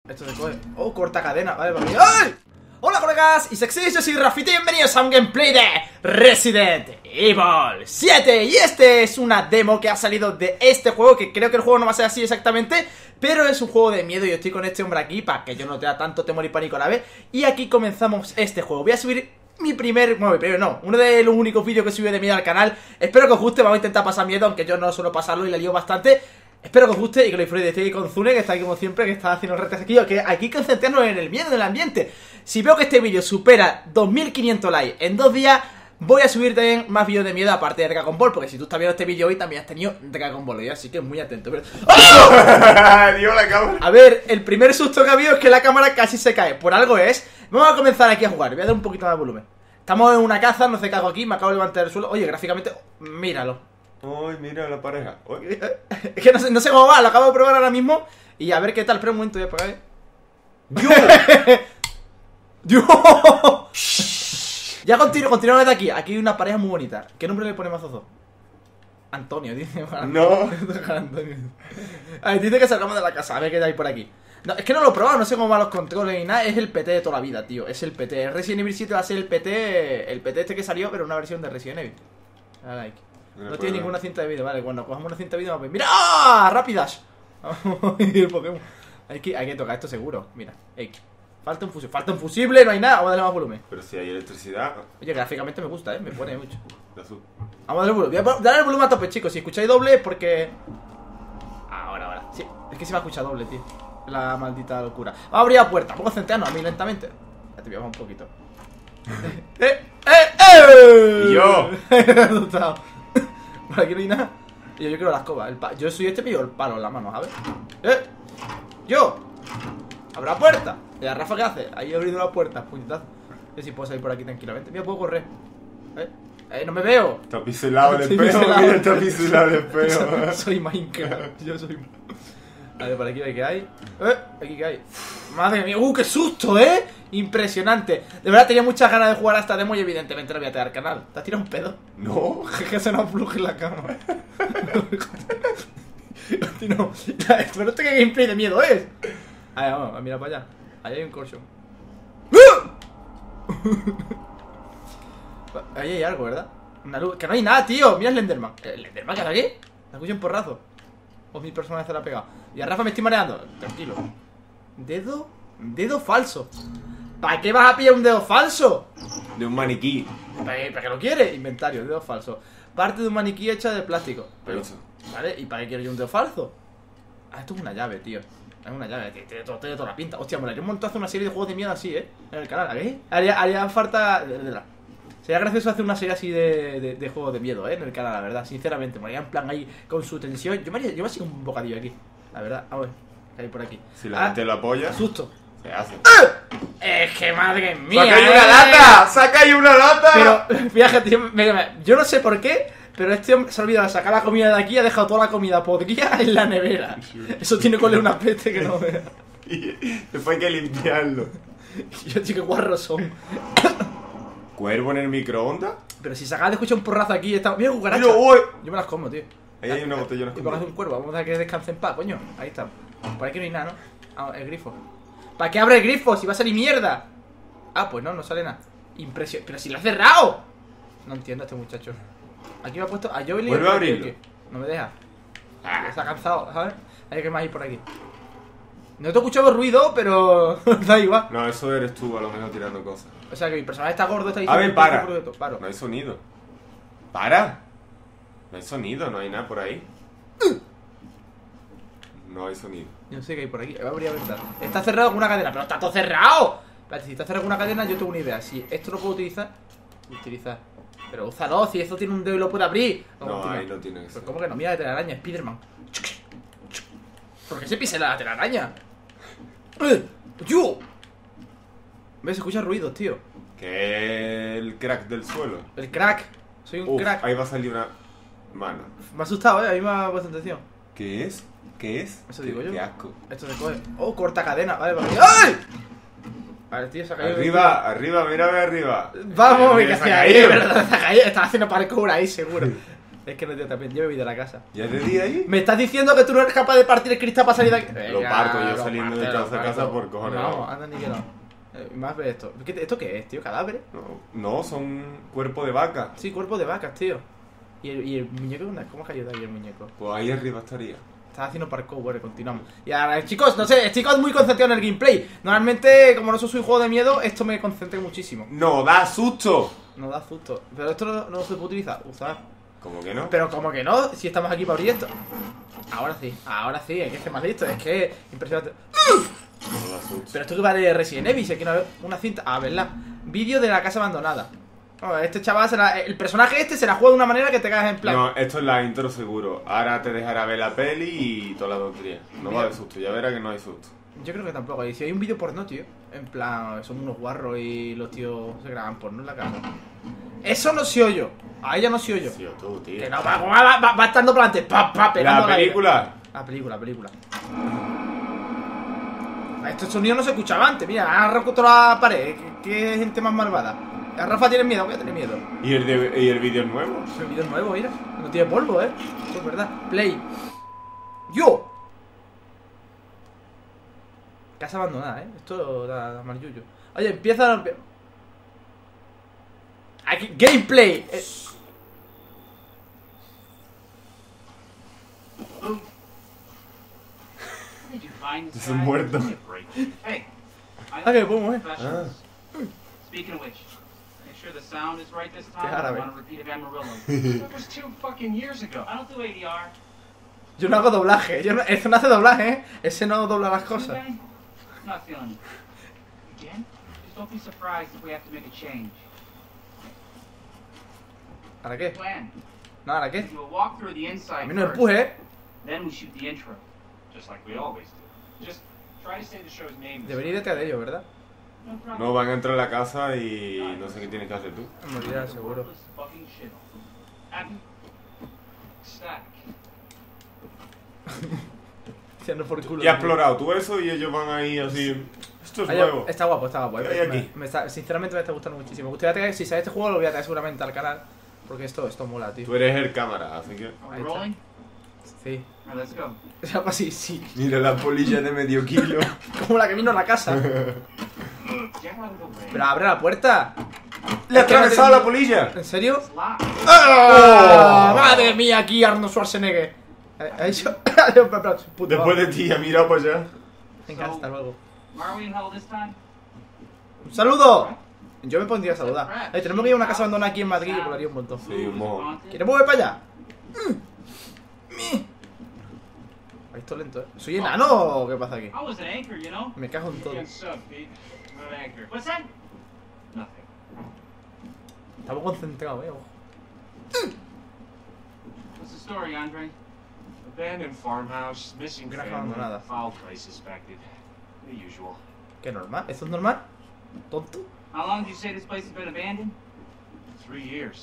Esto se coge. Oh, corta cadena. Vale, vale. ¡Ay! Hola colegas y sexys, yo soy Rafita y bienvenidos a un gameplay de Resident Evil 7. Y este es una demo que ha salido de este juego, que creo que el juego no va a ser así exactamente, pero es un juego de miedo y yo estoy con este hombre aquí para que yo no tenga tanto temor y pánico a la vez. Y aquí comenzamos este juego. Voy a subir uno de los únicos vídeos que subí de miedo al canal. Espero que os guste, vamos a intentar pasar miedo, aunque yo no suelo pasarlo y la lío bastante. Espero que os guste y que lo disfrutéis. Estoy con Zune, que está aquí como siempre, que está haciendo retos aquí. Que aquí hay que concentrarnos en el miedo del ambiente. Si veo que este vídeo supera 2500 likes en 2 días, voy a subir también más vídeos de miedo aparte de Dragon Ball. Porque si tú estás viendo este vídeo hoy, también has tenido Dragon Ball hoy, así que muy atento. Pero... ¡Oh! Dio la cámara. A ver, el primer susto que ha habido es que la cámara casi se cae. Por algo es. Vamos a comenzar aquí a jugar. Voy a dar un poquito más de volumen. Estamos en una caza, no sé qué hago aquí. Me acabo de levantar del suelo. Oye, gráficamente, míralo. Ay, mira la pareja. Oye. Es que no sé cómo va, lo acabo de probar ahora mismo. Y a ver qué tal, espera un momento, voy a apagar. ¡Dios! Ya continuamos desde aquí. Aquí hay una pareja muy bonita. ¿Qué nombre le ponemos a Zozo? Antonio, dice. No. Antonio. A ver, dice que salgamos de la casa. A ver qué hay por aquí. No, es que no lo he probado, no sé cómo van los controles ni nada. Es el PT de toda la vida, tío. Es el PT. El Resident Evil 7 va a ser el PT. El PT este que salió, pero una versión de Resident Evil. A like. No tiene ninguna cinta de vídeo, vale, cuando cojamos una cinta de vídeo vamos a ver. ¡Mira! ¡Ah! ¡Rápidas! El Pokémon. Hay que tocar esto seguro, mira. Ey. Falta un fusible, no hay nada, vamos a darle más volumen. Pero si hay electricidad. Oye, gráficamente me gusta, me pone mucho. De azul. Vamos a darle volumen, voy a darle el volumen a tope, chicos. Si escucháis doble es porque... Ahora. Sí, es que se va a escuchar doble, tío. La maldita locura. Vamos a abrir la puerta, vamos a centrarnos a mí lentamente. Ya te voy a bajar un poquito. Y yo. Por aquí no hay nada. Yo quiero la escoba. Yo soy este mío, el palo en la mano, ¿sabes? Yo. Abra la puerta. ¿Y la Rafa qué hace? Ahí abriendo la puerta, puñetazo. Yo sí puedo salir por aquí tranquilamente. Mira, puedo correr. No me veo. Está piselado el espejo. Mira, está piselado el espejo. Soy Minecraft. Yo soy... A ver, por aquí hay que hay. Aquí que hay. Madre mía, qué susto, impresionante. De verdad tenía muchas ganas de jugar a esta demo y evidentemente no voy a tirar al canal. ¿Te has tirado un pedo? No. Que se nos afluje la cama. No, pero este que gameplay de miedo es. A ver, vamos, mira para allá. Ahí hay un colchón. Ahí hay algo, ¿verdad? Una luz. Que no hay nada, tío. Mira el Enderman. ¿El Enderman que está aquí? ¿Me escucho un porrazo? O mi personaje se la ha pegado. Y a Rafa me estoy mareando. Tranquilo. Dedo falso. ¿Para qué vas a pillar un dedo falso? De un maniquí. ¿Para qué lo quieres? Inventario, dedo falso. Parte de un maniquí hecha de plástico. Pero eso. ¿Vale? ¿Y para qué quiero yo un dedo falso? Ah, esto es una llave, tío. Es una llave, tiene toda la pinta. Hostia, molaría un montón hacer una serie de juegos de miedo así, en el canal, ¿aquí? Haría falta... Sería gracioso hacer una serie así de juegos de miedo, en el canal, la verdad. Sinceramente, molaría en plan ahí con su tensión. Yo me hacía un bocadillo aquí, la verdad. A ver, ¿qué hay por aquí? Si la gente lo apoya, susto. se hace. Es que madre mía. ¡Saca ahí una lata! ¡Saca ahí una lata! Pero, fíjate, tío, yo no sé por qué, pero este hombre se ha olvidado de sacar la comida de aquí y ha dejado toda la comida podrida en la nevera. Eso tiene que oler una peste que no vea. Y después hay que limpiarlo. Yo, tío, qué guarros son. ¿Cuervo en el microondas? Pero si se acaba de escuchar un porrazo aquí, está... Mira, cucaracha. Mira, uy. Yo me las como, tío. Ahí hay una botellona. ¿Y por qué hace un cuervo? Vamos a dejar que descanse en paz, coño. Ahí está. Por aquí no hay nada, ¿no? Ah, el grifo. ¿Para qué abre el grifo? Si va a salir mierda. Ah, pues no sale nada. Impresión. Pero si lo ha cerrado. No entiendo a este muchacho. Aquí me ha puesto a Joely. Vuelve a abrirlo. No me deja. Está cansado, ¿sabes? Hay que más ir por aquí. No te he escuchado ruido, pero da igual. No, eso eres tú a lo menos tirando cosas. O sea que mi personaje está gordo, está A ver, para. Paro. No hay sonido. ¡Para! No hay sonido, no hay nada por ahí. No hay sonido. Yo no sé qué hay por aquí. Voy a abrir la ventana. Está cerrado con una cadena, pero está todo cerrado. Espérate, si está cerrado con una cadena, yo tengo una idea. Si esto lo puedo utilizar. Pero úsalo, si esto tiene un dedo y lo puede abrir. No, ahí no tiene que ser. Pues ¿cómo que no? Mira la telaraña, Spiderman. ¿Por qué se pisa la telaraña? ¡Yo! ¿Ves? Se escuchan ruidos, tío. Que el crack del suelo. El crack. Soy un crack. Ahí va a salir una mano. Me ha asustado, a mí me ha puesto atención. ¿Qué es? ¿Qué es? Eso digo yo. Qué asco. Esto se coge. Oh, corta cadena. Vale, vale. ¡Ay! Vale, tío, se ha caído. Arriba, mírame arriba. Vamos, Mira, que se ha ahí, caído. ¿verdad? Se ha caído. Estaba haciendo parkour ahí, seguro. Es que no te también, yo me voy de la casa. ¿Ya es de día ahí? ¿Me estás diciendo que tú no eres capaz de partir el cristal para salir de aquí? Lo parto yo saliendo de casa por cojones. No, anda ni que no. Más ve esto. ¿Esto qué es, tío? ¿Cadáveres? No, son cuerpo de vaca. Sí, cuerpo de vacas, tío. ¿Y el muñeco? ¿Cómo ha caído de ahí el muñeco? Pues ahí arriba estaría. Estás haciendo parkour, bueno, continuamos. Y ahora, chicos, no sé, estoy muy concentrado en el gameplay. Normalmente, como no soy juego de miedo, esto me concentra muchísimo. ¡No da susto! No da susto. Pero esto no se puede utilizar. Usar. ¿Cómo que no? Pero como que no, si estamos aquí para abrir esto. Ahora sí, hay que ser más listo. Es que impresionante. No da susto. Pero esto que va de Resident Evil, si aquí no hay una cinta. Ah, ¿verdad? Vídeo de la casa abandonada. Este chaval el personaje este se la juega de una manera que te cagas en plan. No, esto es la intro seguro. Ahora te dejará ver la peli y toda la tontería. No va de susto, ya verás que no hay susto. Yo creo que tampoco. Y si hay un vídeo porno, tío. En plan, son unos guarros y los tíos se graban porno en la casa. Eso no soy yo. A ella no soy yo. Sí, o tú, tío. Que no, va estando para adelante. Pegando ¿La película? La película. Este sonido no se escuchaba antes. Mira, ha roto la pared. ¿Qué gente más malvada? A Rafa tiene miedo, voy a tener miedo. ¿Y el vídeo es nuevo? El vídeo es nuevo, mira. No tiene polvo, Eso es verdad. Play. ¡Yo! Casa abandonada, Esto da mal yuyo. Oye, empieza. Aquí, gameplay. Es un muerto. Ah, que podemos, Ah. Speaking of which, make sure the sound is right this time. Qué árabe. I want a repeat of Amarillo. That was 2 fucking years ago. I don't do ADR. Yo no hago doblaje. Eso no hace doblaje, Ese no dobla las cosas. Okay? I'm not feeling it. Again? Just don't be surprised if we have to make a change. ¿Para qué? Plan. No, ¿para qué? Do a walk through the A inside mí no me first. empuje, Then we shoot the intro. Just like we always do. Just try to say the show's name. Debería ir detrás de ellos, ¿verdad? No problem. No, van a entrar a la casa y no sé qué tienes que hacer tú. Morirá, seguro. Worthless fucking shit. Happy? Static. Tirando por culo. Ya has explorado tú eso y ellos van ahí así. Esto es Oye, nuevo. está guapo, ¿Qué hay aquí? Sinceramente me está gustando muchísimo. Me gustaría traer, si sale este juego lo voy a traer seguramente al canal. Porque esto mola, tío. Tú eres el cámara, así que. Are Ahí we está. rolling? Sí. Alright, let's go. O sea, pues sí. Mira la polilla de medio kilo. Como la que vino a la casa. Get out of the way. Pero abre la puerta. ¡Le ha Es que no atravesado te- la polilla! ¿En serio? It's locked. ¡Ah! ¡Madre mía! Aquí Arnold Schwarzenegger. Ha dicho. Puto Después de amo. ti, ha mirado para allá. Venga, hasta luego. Why are we in hell this time? ¡Un saludo! Yo me pondría a saludar. Tenemos que ir a una casa abandonada aquí en Madrid y molaría un montón. Sí, un mojo. ¿Quieres mover para allá? Ahí estoy lento, ¿Soy enano o qué pasa aquí? I was an anchor, you know? Me cago en todo. Good sub, Pete. Not anchor. What's that? Nothing. Estamos concentrados, Ojo. What's the story, Andre? Abandoned farmhouse, missing Granja family, abandonada. foul play suspected. The usual. ¿Qué normal? ¿Esto es normal? ¿Tonto? How long did you say this place has been abandoned? 3 years.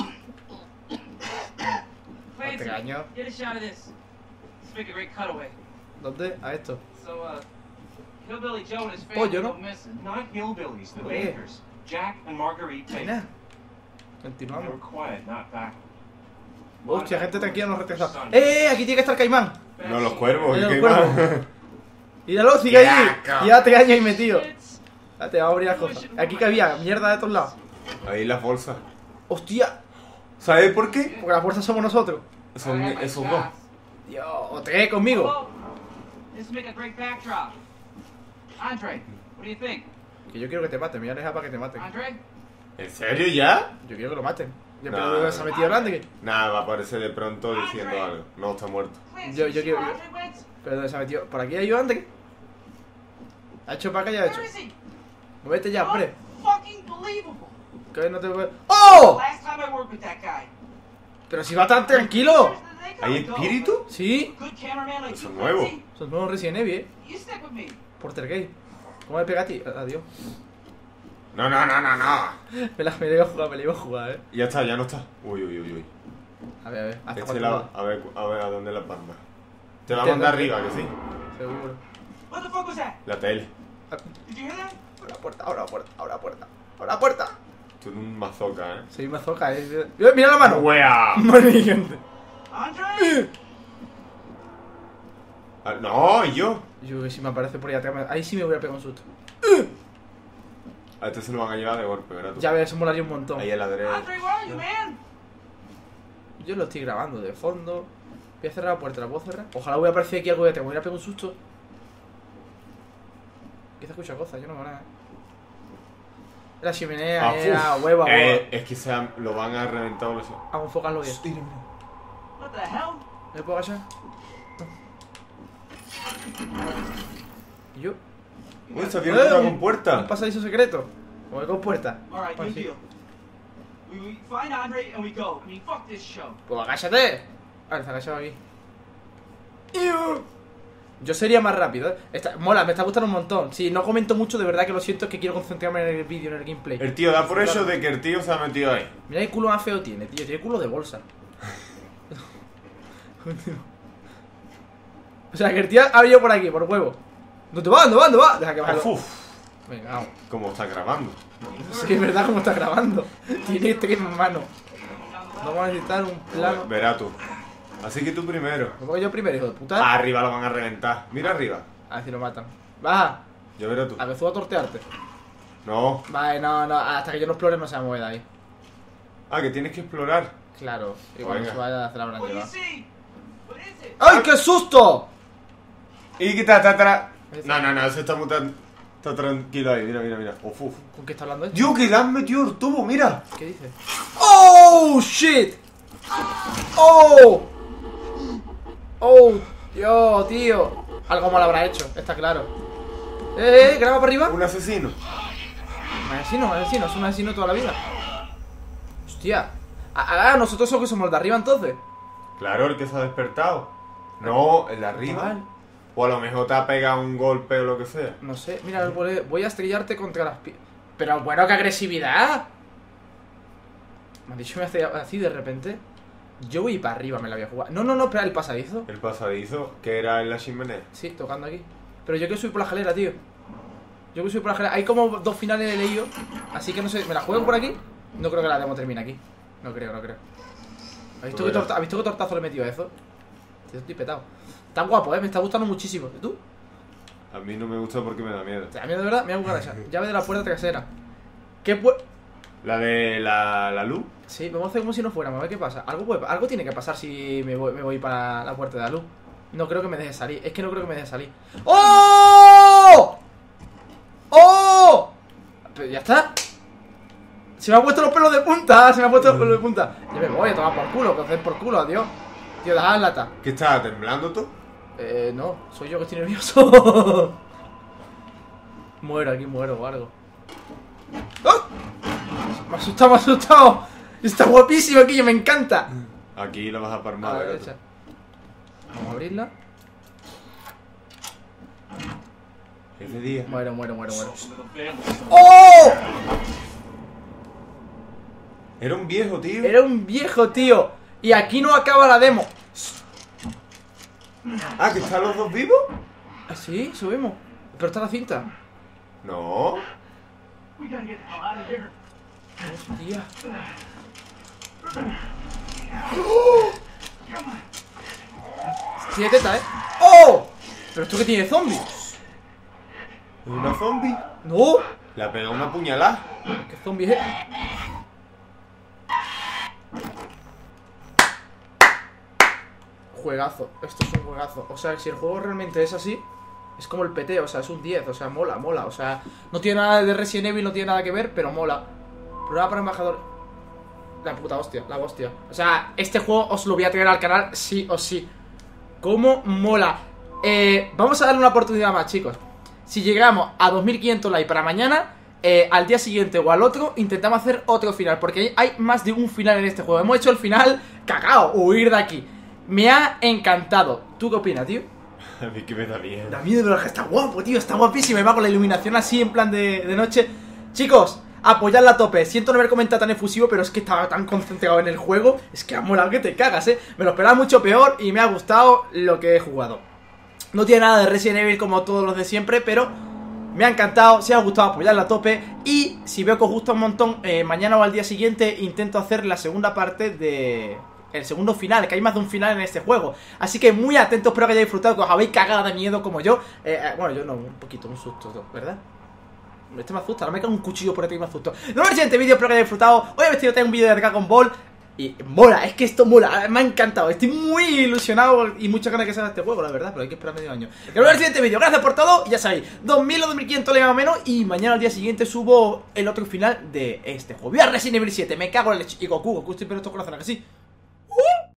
Clancy, Regaño. get a shot of this. Let's make a great cutaway. ¿Dónde? A esto. So, Hillbilly Joe and his Pollo, family ¿no? go missing. Not hillbillies, the Oye. Bakers. Jack and Marguerite Baker. Venga. They were Continuamos. quiet, not back. Hostia, gente tranquila, no retrasado. Aquí tiene que estar Caimán. No, los cuervos, Mira ¿qué el más? cuervo. Míralo, sigue ahí. Caca. Lleva 3 años ahí metido. Te va a abrir las cosas. Aquí que había mierda de todos lados. Ahí las bolsas. Hostia, ¿Sabes por qué? porque las fuerzas somos nosotros. Son esos dos. Dios, o te conmigo. Hello? This would make a great backdrop. Andre, what do you think? Que yo quiero que te maten, me voy a dejar para que te maten. Andre? ¿En serio ya? Yo quiero que lo maten. Yo No, pero se ha metido delante que. Nada, va a aparecer de pronto diciendo algo. No, está muerto. Clancy, Yo you quiero- sure Andre wins? Pero se ha metido. Por aquí hay yo antes que. Ha hecho para acá y ha hecho. Where is he? Muévete ya, hombre. Fucking believable. Que no te veo. ¡Oh! Last time I worked with that guy. Pero si va tan tranquilo. ¿Hay espíritu? Sí. Good cameraman like Eso you, es nuevo. Clancy. Son nuevos Resident Evil, You stick with me. Porter Gay. ¿Cómo me pega a ti? Adiós. No. Me la iba a jugar, me la iba a jugar, Ya está, ya no está. Uy. A ver. Hasta Este cuánto lado, va. a ver a dónde la palma. Te va a Este mandar no- arriba, que sí. Seguro. What the fuck was that? La tele. Did you hear that? Abre la puerta, abre la puerta, abre la puerta. Abre la puerta. Tú eres un mazoca, Soy mazoca, Mira la mano. ¡Wea! Madre mía, gente. Andre? Ah, no, ¿y yo? Yo que si me aparece por ahí atrás, ahí sí me voy a pegar un susto. A este se lo van a llevar de golpe, ¿verdad? Tú? Ya ves, eso molaría un montón. Ahí a la derecha. Andre, where are you, man? Yo lo estoy grabando de fondo. Voy a cerrar la puerta, ¿la puedo cerrar? Ojalá voy a aparecer aquí algo de te voy a pegar un susto. Empieza a escuchar cosas, yo no veo nada. La chimenea, hueva, es que lo van a reventar o lo sé. Vamos a enfocarlo bien. What the hell? ¿Me puedo agachar? ¿Y yo? Uy, se abrió una un compuerta. pasadizo secreto. O hay compuerta. Alright, Pues new sí. deal. We find Andre and we go. I mean, fuck this show. Pues agáchate. Vale, se ha agachado aquí. Yo sería más rápido, mola, me está gustando un montón. Si no comento mucho, de verdad que lo siento, es que quiero concentrarme en el vídeo, en el gameplay. El tío da por hecho de que el tío se ha metido ahí. Mira qué culo más feo tiene, tío. Tiene culo de bolsa. O sea, que el tío ha venido por aquí, por huevo. ¿Dónde va? ¿Dónde va? ¿Dónde va? Deja que vaya. Uf, Venga, vamos. como está grabando. Sí, es verdad como está grabando. Tiene 3 manos. Vamos a necesitar un plano. Verá tú. Así que tú primero. ¿Me pongo yo primero, hijo de puta? Arriba lo van a reventar. Mira arriba. A ver si lo matan. Baja. Ya verás tú. A ver, a tortearte. No. Vale, no, hasta que yo no explore no se va a mover de ahí. Ah, que tienes que explorar. Claro, y cuando Venga. se vaya a hacer la What do you llevado. see? What is it? ¡Ay, qué susto! Y que está atrás. No, ese está muy está tranquilo ahí. Mira. Uf. ¿Con qué está hablando esto? Dios, que le han metido el tubo, mira. ¿Qué dice? ¡Oh, shit! ¡Oh! ¡Oh! Dios, tío. Algo mal habrá hecho, está claro. Graba para arriba. Un asesino. Un asesino, es un asesino toda la vida. Hostia. Nosotros somos que somos de arriba entonces. Claro, el que se ha despertado. No, el de arriba. Chaval. O a lo mejor te ha pegado un golpe o lo que sea. No sé, mira, voy a estrellarte contra las Pero bueno, qué agresividad. Me han dicho que me estrellado así de repente. Yo voy para arriba, me la voy a jugar. No, espera, el pasadizo. El pasadizo, que era en la chimenea. Sí, tocando aquí. Pero yo quiero subir por la escalera, tío. Yo quiero subir por la escalera. Hay como 2 finales de leído. Así que no sé, ¿me la juego por aquí? No creo que la demo termine aquí. No creo. ¿Has visto qué tortazo le he metido a eso? Estoy petado. Está guapo, me está gustando muchísimo. ¿Y tú? A mí no me gusta porque me da miedo. ¿Te da miedo de verdad? Me voy a buscar esa. Llave de la puerta trasera. ¿Qué puede...? La de la luz. Sí, vamos a hacer como si no fuéramos, a ver qué pasa. Algo tiene que pasar si me voy para la puerta de la luz. No creo que me deje salir. Es que no creo que me deje salir. ¡Oh! ¡Oh! Pero ya está. Se me han puesto los pelos de punta. Ya me voy a tomar por culo. Que por culo, adiós. Tío, deja la lata. ¿Qué estás temblando tú? No, soy yo que estoy nervioso. Muero o algo. ¡Oh! Me ha asustado. Está guapísimo aquí, me encanta. Aquí la vas a A palmar. la ¿verdad? derecha. Vamos a abrirla. Es de día. Muero. ¡Oh! Era un viejo, tío. Era un viejo, tío. Y aquí no acaba la demo. Ah, ¿que están los dos vivos? ¿Ah, sí? Subimos. Pero está la cinta. No. We gotta get the hell out of here. Hostia. Tiene teta, ¡Oh! ¿Pero esto qué tiene zombies? ¿Es una zombie? ¡No! Le ha pegado una puñalada. ¿Qué zombies es? Juegazo, esto es un juegazo. O sea, si el juego realmente es así, es como el PT, o sea, es un 10, o sea, mola. O sea, no tiene nada de Resident Evil, no tiene nada que ver, pero mola. Prueba para embajador. La puta hostia, la hostia. O sea, este juego os lo voy a traer al canal sí o sí. ¿Cómo mola? Vamos a darle una oportunidad más, chicos. Si llegamos a 2500 likes para mañana, al día siguiente o al otro, intentamos hacer otro final, porque hay más de un final en este juego. Hemos hecho el final cagao, huir de aquí. Me ha encantado. ¿Tú qué opinas, tío? A mí que me da miedo. Da miedo, pero está guapo, tío. Está guapísimo. Y va con la iluminación así en plan de noche. Chicos, apoyadla a tope. Siento no haber comentado tan efusivo, pero es que estaba tan concentrado en el juego. Es que ha molado que te cagas, Me lo esperaba mucho peor y me ha gustado lo que he jugado. No tiene nada de Resident Evil como todos los de siempre, pero Me ha encantado, si os ha gustado apoyarla a tope. Y si veo que os gusta un montón, mañana o al día siguiente intento hacer la segunda parte de... el segundo final, que hay más de un final en este juego. Así que muy atentos, espero que hayáis disfrutado, que os habéis cagado de miedo como yo. Bueno, yo no, un poquito, un susto, ¿verdad? Este me asusta, no me cae un cuchillo por aquí, me asusto. Nos vemos en el siguiente vídeo, espero que hayáis disfrutado. Hoy he vestido un vídeo de Dragon Ball. Y mola, es que esto mola, me ha encantado. Estoy muy ilusionado y muchas ganas de que salga este juego, la verdad, pero hay que esperar medio año. Que nos vemos en el siguiente vídeo, gracias por todo. Y ya sabéis, 2000 o 2500 más o menos. Y mañana al día siguiente subo el otro final de este juego. Voy a Resident Evil 7, me cago en el leche. Y Goku siempre en nuestro corazón, ¿a que sí?